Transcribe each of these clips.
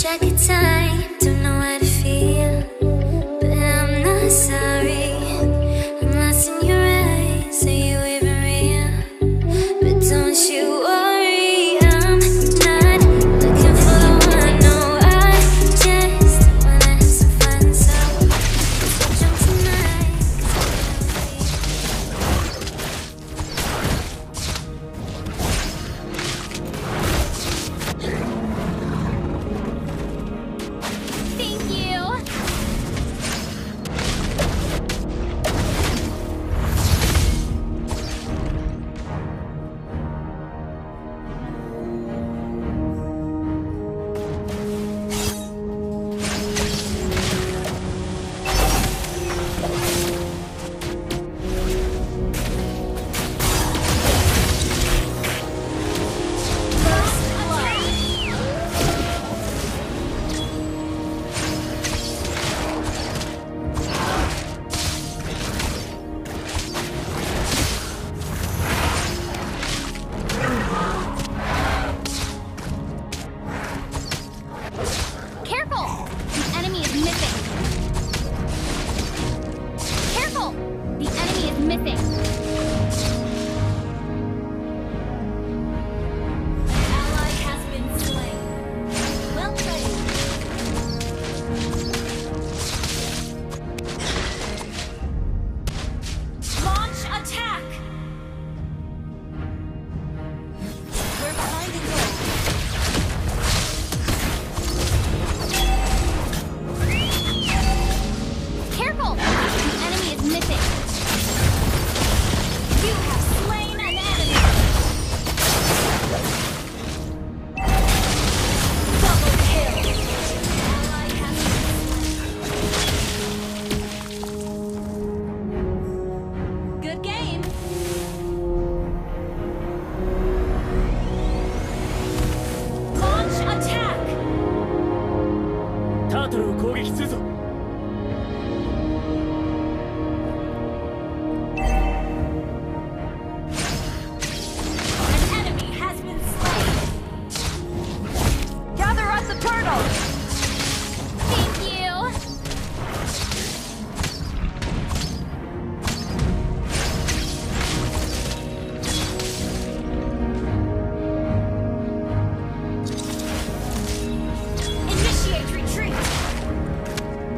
I could time, don't know how to feel, but I'm not sorry. I'm lost in your eyes, are you even real? But don't you worry, I'm not looking for the one. No, I just wanna have some fun, so let's jump tonight. Thank you. Careful! The enemy is missing. Careful! The enemy is missing. Ally has been slain. Well played. Launch attack! We're behind in goal. Careful! The enemy is missing. You have slain an enemy. Double kill. Ally has been slain. Good game. Launch attack. タートルを攻撃するぞ。 An enemy has been slain. Gather us the turtle! Thank you. Initiate retreat.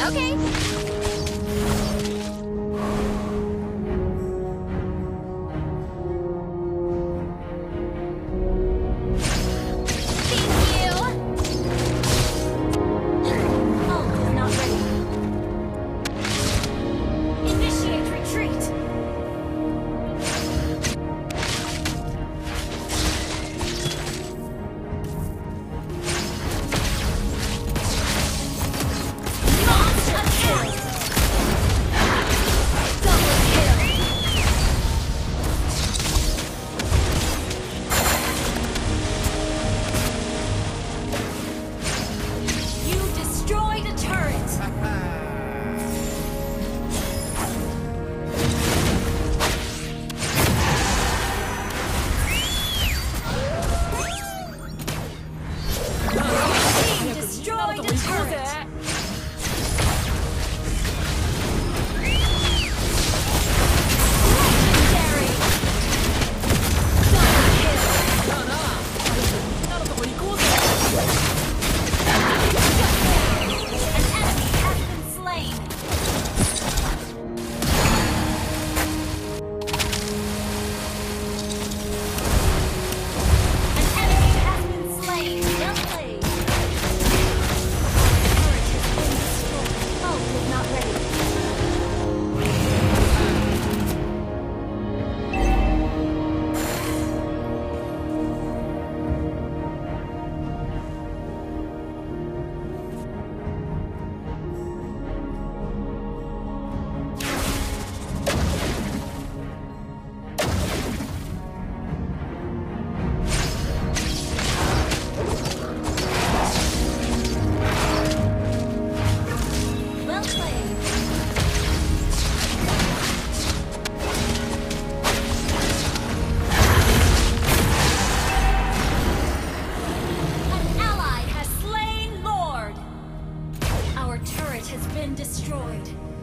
Okay. Our turret has been destroyed.